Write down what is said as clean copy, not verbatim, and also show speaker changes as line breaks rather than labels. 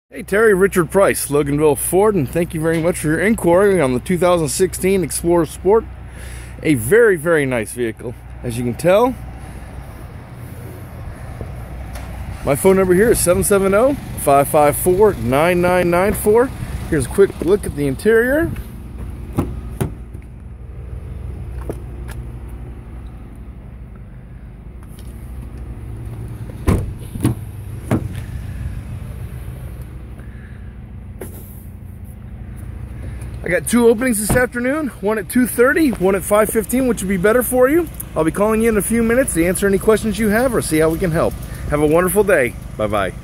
Hey Terry, Richard Price, Loganville Ford, and thank you very much for your inquiry on the 2016 Explorer Sport. A very, very nice vehicle, as you can tell. My phone number here is 770-554-9994. Here's a quick look at the interior. I got two openings this afternoon, one at 2:30, one at 5:15, which would be better for you. I'll be calling you in a few minutes to answer any questions you have or see how we can help. Have a wonderful day. Bye-bye.